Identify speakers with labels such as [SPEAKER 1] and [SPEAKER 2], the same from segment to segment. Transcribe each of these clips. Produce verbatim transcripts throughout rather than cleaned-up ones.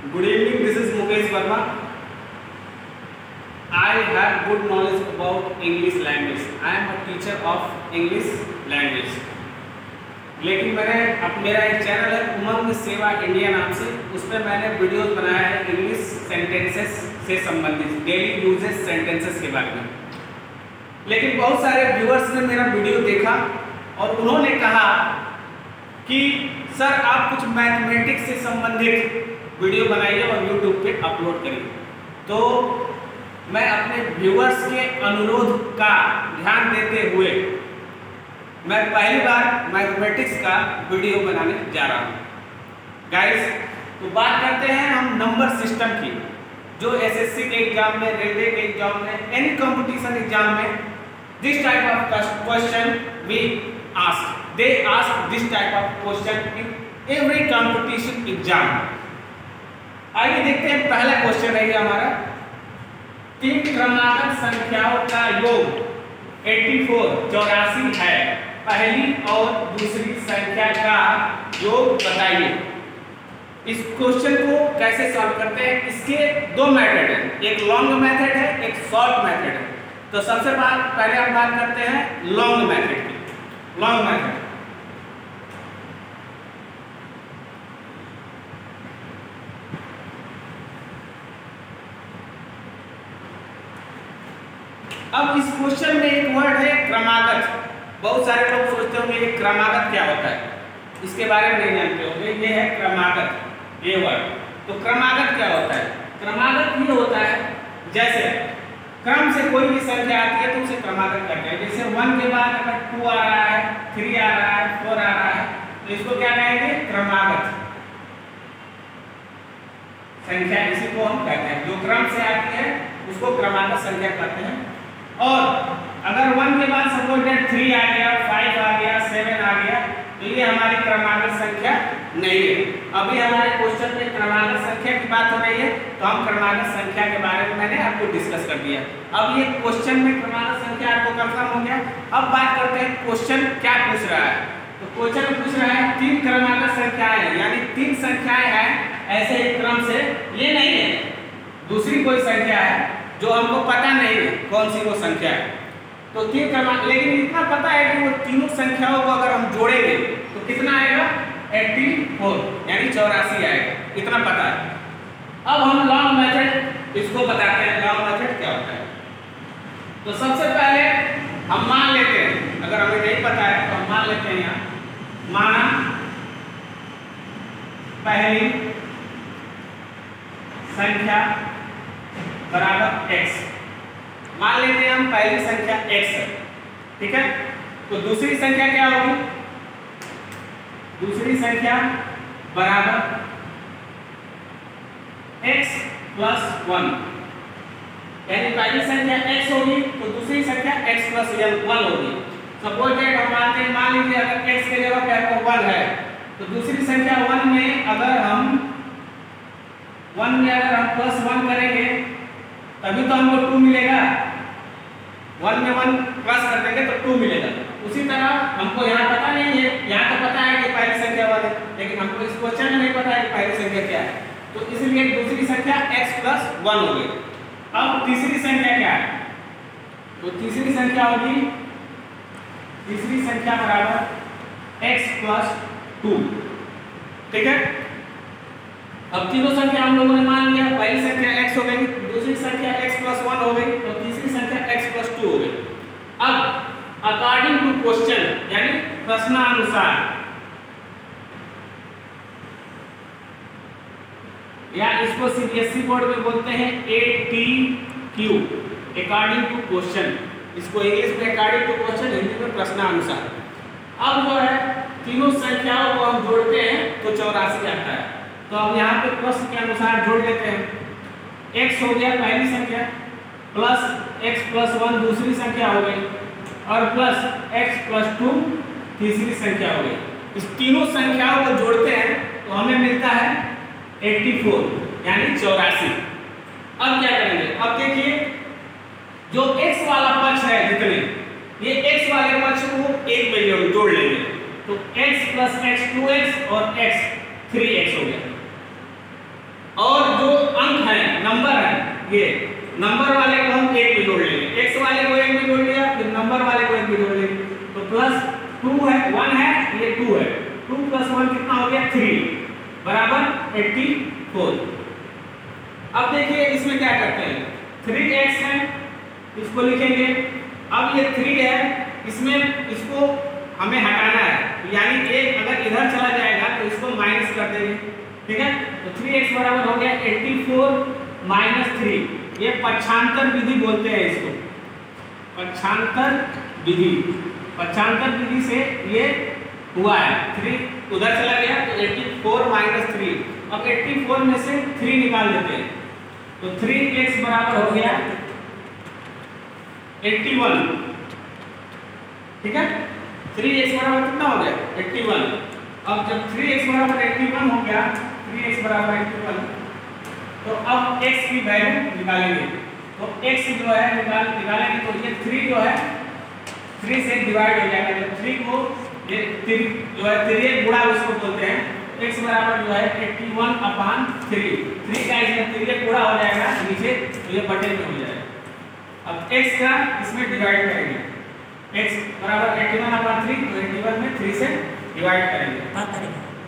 [SPEAKER 1] Good evening, this is Mukesh Verma. I have good knowledge about English language. I am a teacher of English language. लेकिन मैंने अब मेरा एक channel है उमंग सेवा इंडिया नाम से, उस पर मैंने वीडियोस बनाया है इंग्लिश सेंटेंसेस से संबंधित, डेली यूजेस सेंटेंसेस के बारे में। लेकिन बहुत सारे व्यूअर्स ने मेरा वीडियो देखा और उन्होंने कहा कि सर आप कुछ मैथमेटिक्स से संबंधित वीडियो बनाइए और यूट्यूब पे अपलोड करिए। तो मैं अपने व्यूअर्स के अनुरोध का ध्यान देते हुए मैं पहली बार मैथमेटिक्स का वीडियो बनाने जा रहा हूँ। गाइस, तो बात करते हैं हम नंबर सिस्टम की, जो एसएससी के एग्जाम में, रेलवे के एग्जाम में, एनी कंपटीशन एग्जाम में this type of question we ask, they ask this type of question in every competition exam. आइए देखते हैं, पहला क्वेश्चन है ये हमारा, तीन क्रमागत संख्याओं का योग चौरासी चौरासी है, पहली और दूसरी संख्या का योग बताइए। इस क्वेश्चन को कैसे सॉल्व करते हैं, इसके दो मेथड हैं, एक लॉन्ग मेथड है, एक शॉर्ट मेथड है। तो सबसे पहले हम बात करते हैं लॉन्ग मेथड की। लॉन्ग मेथड, अब इस क्वेश्चन में एक वर्ड है क्रमागत। बहुत सारे लोग सोचते होंगे ये क्रमागत क्या होता है, इसके बारे में नहीं जानते होंगे। ये है क्रमागत, ये वर्ड। तो क्रमागत क्या होता है? क्रमागत ये होता है जैसे क्रम से कोई भी संख्या आती है तो उसे क्रमागत करते हैं। जैसे वन के बाद अगर टू आ रहा है, थ्री आ रहा है, फोर आ रहा है, तो इसको क्या कहेंगे? क्रमागत संख्या, इसी को हम कहते हैं। जो क्रम से आती है उसको क्रमागत संख्या कहते हैं। और अगर वन के बाद सपोज दैट थ्री आ गया, फाइव आ गया, सेवन आ गया, तो ये हमारी क्रमागत संख्या नहीं है। अभी हमारे क्वेश्चन में क्रमागत संख्या की बात हो रही है, तो हम क्रमागत संख्या के बारे में मैंने आपको डिस्कस कर दिया। अब ये क्वेश्चन में क्रमागत संख्या आपको कंफर्म हो गया। अब बात करते हैं क्वेश्चन क्या पूछ रहा है। तो क्वेश्चन पूछ रहा है तीन क्रमागत संख्याएं, यानी तीन संख्याएं हैं ऐसे एक क्रम से, ये नहीं है, दूसरी कोई संख्या है जो हमको पता नहीं है कौन सी वो संख्या है। तो तीन क्रमांक, लेकिन इतना पता है कि वो तीनों संख्याओं को अगर हम जोड़ेंगे तो कितना आएगा? चौरासी, यानी चौरासी आएगा, इतना पता है। अब हम लॉन्ग मेथड इसको बताते हैं, लॉन्ग मेथड क्या होता है। तो सबसे पहले हम मान लेते हैं, अगर हमें नहीं पता है तो हम मान लेते हैं, यहाँ माना पहली संख्या बराबर x, मान लेते हैं हम पहली संख्या x है, ठीक है। तो दूसरी संख्या क्या होगी? दूसरी संख्या बराबर x प्लस वन, यानी पहली संख्या x होगी तो दूसरी संख्या x प्लस वन होगी। सपोज दैट हम मानते हैं, मान लीजिए अगर x के जगह पे वन है तो दूसरी संख्या वन में अगर हम वन में अगर हम प्लस वन करेंगे तभी तो हमको टू मिलेगा। वन में वन प्लस कर देंगे तो टू मिलेगा। उसी तरह हमको यहाँ पता नहीं है, यहाँ तो पता है कि पहली संख्या वन है, लेकिन हमको इस क्वेश्चन में नहीं पता है कि पहली संख्या क्या है, तो इसलिए दूसरी संख्या x प्लस वन हो गई। अब तीसरी संख्या क्या है? तो तीसरी संख्या होगी, तीसरी संख्या बराबर x प्लस टू, ठीक है। अब तीनों संख्या हम लोगों ने मान लिया, पहली संख्या x हो गई, दूसरी संख्या x प्लस वन हो गई, तो तीसरी संख्या x प्लस टू हो गई। अब अकॉर्डिंग टू क्वेश्चन, यानी प्रश्नानुसार, या इसको सीबीएसई बोर्ड में बोलते हैं A T Q, according to question. इसको इंग्लिश में अकॉर्डिंग टू क्वेश्चन, हिंदी में प्रश्नानुसार। अब जो है तीनों संख्याओं को हम जोड़ते हैं तो चौरासी आता है। तो अब यहाँ पे प्रश्न के अनुसार जोड़ लेते हैं। x हो गया पहली संख्या, प्लस x प्लस वन दूसरी संख्या हो गई, और प्लस x प्लस टू तीसरी संख्या हो गई। इस तीनों संख्याओं को जोड़ते हैं तो हमें मिलता है चौरासी, यानी चौरासी। अब क्या करेंगे? अब देखिए, जो x वाला पक्ष है जितने, ये x वाले पक्ष को एक में जोड़ लेंगे तो x plus x two x और x थ्री एक्स हो गया। और जो अंक है, नंबर है, ये नंबर वाले को हम एक भी जोड़ लेंगे, एक्स वाले को एक भी जोड़ लिया, फिर नंबर वाले को एक भी जोड़ लेंगे, तो प्लस टू है, वन है, ये टू है, टू प्लस वन कितना हो गया, थ्री बराबर एट्टी फोर। अब देखिए इसमें क्या करते हैं, थ्री एक्स है, इसको लिखेंगे। अब ये थ्री है, इसमें इसको हमें हटाना है, यानी एक अगर इधर चला जाएगा तो इसको माइनस कर देंगे, ठीक है। तो थ्री एक्स बराबर हो गया एट्टी फोर माइनस थ्री, ये पक्षांतर विधि बोलते हैं इसको, पक्षांतर विधि। पक्षांतर विधि से ये हुआ है, थ्री उधर चला गया तो एट्टी फोर माइनस थ्री, अब एट्टी फोर में से थ्री निकाल देते हैं, तो थ्री एक्स बराबर हो गया एट्टी वन, ठीक है। थ्री एक्स बराबर कितना हो गया, एट्टी वन। अब जब थ्री एक्स बराबर एट्टी वन हो गया, थ्री एक्स बराबर एट्टी वन, तो अब x की वैल्यू निकालेंगे, तो x जो है निकाल निकालेंगे तो ये थ्री जो है थ्री से डिवाइड हो जाएगा, तो थ्री को ये थ्री जो है तिर्यक गुणा उसको बोलते हैं, x बराबर जो है इक्यासी अपान थ्री, थ्री का इसमें तिर्यक गुणा हो जाएगा नीचे, तो ये बटे में हो जाएगा। अब x का इसमें डिवाइड करेंगे, x बराबर इक्यासी अपान थ्री, तो इक्यासी में थ्री से डिवाइड करेंगे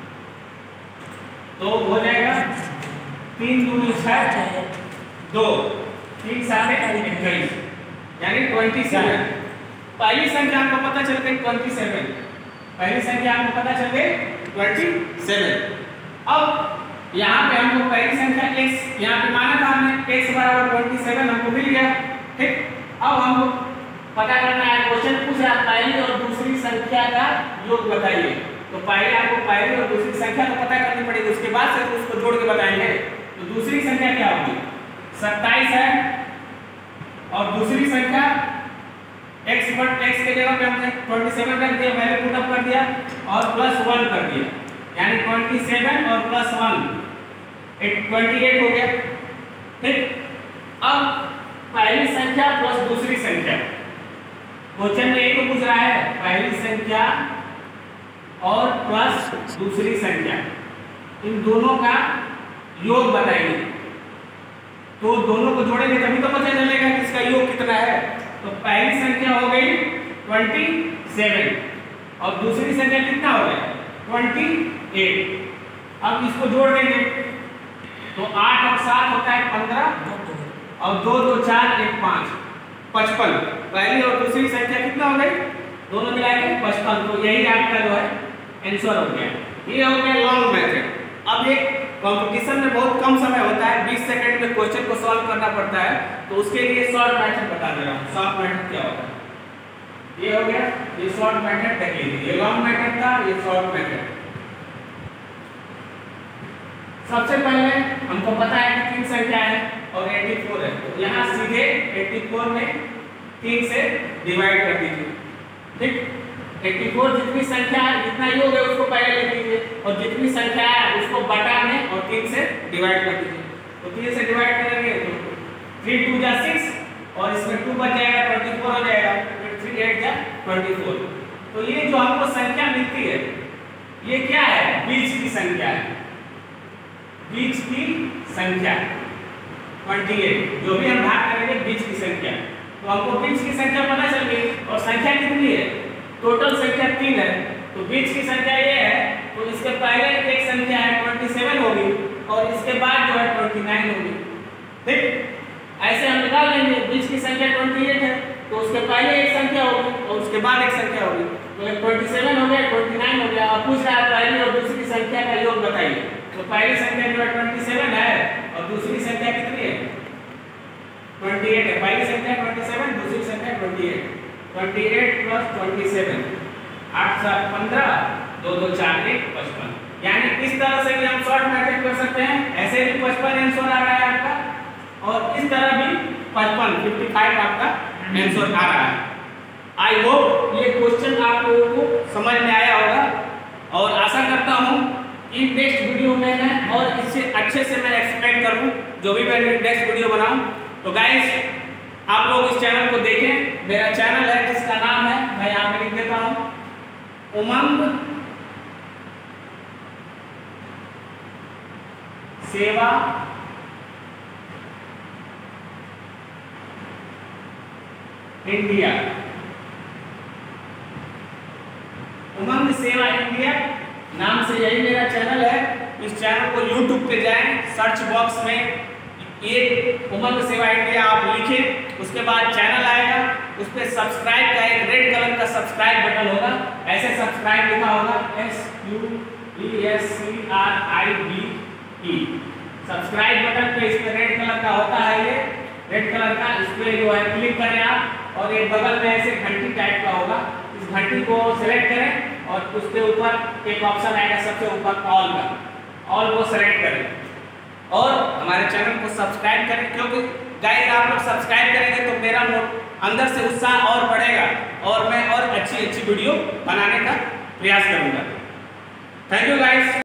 [SPEAKER 1] तो हो जाएगा तीन दूनी छह, दो, तीन सात इक्कीस, यानी ट्वेंटी सेवन। पहली संख्या आपको पता चल गई ट्वेंटी सेवन, पहली संख्या आपको पता चल गई ट्वेंटी सेवन। अब यहाँ पे हमको पहली संख्या x यहाँ पे माना था हमने, x बराबर ट्वेंटी सेवन हमको मिल गया, ठीक। अब हमको पता करना है, क्वेश्चन पूछ रहा है पहली और दूसरी संख्या का योग बताइए, तो पहले आपको पहली और दूसरी संख्या तो पता करनी पड़ेगी, उसके बाद से उसको जोड़ के बताएंगे। तो दूसरी संख्या क्या होगी, सत्ताईस है, और दूसरी संख्या x पर x के जगह पे हमने सत्ताईस रख दिया, वैल्यू पुट अप कर दिया और प्लस वन कर दिया, यानी सत्ताईस और प्लस वन अट्ठाईस हो गया, ठीक। अब पहली संख्या प्लस दूसरी संख्या, क्वेश्चन में एक पूछ रहा है पहली संख्या और प्लस दूसरी संख्या, इन दोनों का योग बताइए, तो दोनों को जोड़ेंगे तभी तो पता चलेगा कि इसका योग कितना है। तो पहली संख्या हो गई सत्ताईस और दूसरी संख्या कितना हो गया अट्ठाईस, अब इसको जोड़ देंगे तो आठ और सात होता है पंद्रह और दो दो चार एक पाँच, पचपन। पहली और दूसरी संख्या कितना हो गई, दोनों मिलाकर पचपन, तो यही आपका जो है आंसर हो गया। ये हो गया लॉन्ग मेथड। अब एक कंपटीशन में बहुत कम समय होता है, बीस सेकंड में क्वेश्चन को सॉल्व करना पड़ता है, तो उसके लिए शॉर्ट मेथड बता दे रहा हूँ। शॉर्ट मेथड क्या होता है, ये हो गया, ये शॉर्ट मेथड देख लीजिए, ये लॉन्ग मेथड था, ये शॉर्ट मेथड। सबसे पहले हमको पता है कि तीन संख्या है और चौरासी है, तो यहाँ सीधे चौरासी में तीन से डिवाइड कर दीजिए, ठीक। चौरासी जितनी संख्या है, जितना योग है उसको पहले लिख लीजिए, और जितनी संख्या है उसको बटा में और तीन से डिवाइड कर दीजिए। तो तीन से डिवाइड करेंगे तो थ्री टू जा सिक्स, और इसमें टू बच जाएगा, ट्वेंटी फोर हो जाएगा, फिर थ्री एट जा ट्वेंटी फोर। तो ये जो हमको संख्या मिलती है, ये क्या है, बीच की संख्या है, बीच की संख्या अट्ठाईस, जो भी हम भाग करेंगे बीच की संख्या, तो हमको बीच की संख्या पता चल गई। और संख्या कितनी है, टोटल संख्या तीन है, तो बीच की संख्या ये है, तो इसके पहले एक संख्या है सत्ताईस होगी और इसके बाद जो है उनतीस होगी, ठीक। ऐसे हम निकाल लेंगे, बीच की संख्या अट्ठाईस है तो उसके पहले एक संख्या होगी और उसके बाद एक संख्या होगी, तो सत्ताईस हो गया, उनतीस हो गया। अब पूछ रहा है पहली और दूसरी संख्या का योग बताइए, तो पहली संख्या जो है सत्ताईस है और दूसरी संख्या कितनी है, अट्ठाईस है। पहली संख्या सत्ताईस, दूसरी संख्या अट्ठाईस, अट्ठाईस प्लस सत्ताईस, आठ सात पंद्रह, दो दो चार एक पचपन। यानी इस तरह से भी हम शॉर्ट मेथड कर सकते हैं, ऐसे भी पचपन आंसर आ रहा है आपका, और इस तरह भी पचपन पचपन आपका आंसर आ रहा है। आई होप ये क्वेश्चन आप लोगों को समझ में आया होगा, और आशा करता हूँ कि नेक्स्ट वीडियो में मैं और इससे अच्छे से मैं एक्सप्लेन करूँ, जो भी मैं नेक्स्ट वीडियो बनाऊँ। तो गाइस आप लोग इस चैनल को देखें, मेरा चैनल है जिसका नाम है, मैं यहाँ पे लिख देता हूँ, उमंग सेवा इंडिया, उमंग सेवा इंडिया नाम से यही मेरा चैनल है। इस चैनल को यूट्यूब पे जाएं, सर्च बॉक्स में ये उमंग सेवा इंडिया आप लिखें, उसके बाद चैनल आएगा, उस पर सब्सक्राइब का एक रेड कलर का सब्सक्राइब बटन होगा, ऐसे सब्सक्राइब लिखा होगा, S U E S C R I B E, subscribe button पे इस पे रेड कलर का होता है, ये रेड कलर का, इस पे जो है क्लिक करें आप, और एक बगल में ऐसे घंटी टाइप का होगा, इस घंटी को सिलेक्ट करें और उसके ऊपर एक ऑप्शन आएगा सबसे ऊपर ऑल का, ऑल को सेलेक्ट करें और हमारे चैनल को सब्सक्राइब करें, क्योंकि गाइस आप लोग सब्सक्राइब करेंगे तो मेरा अंदर से उत्साह और बढ़ेगा और मैं और अच्छी अच्छी वीडियो बनाने का प्रयास करूंगा। Thank you guys.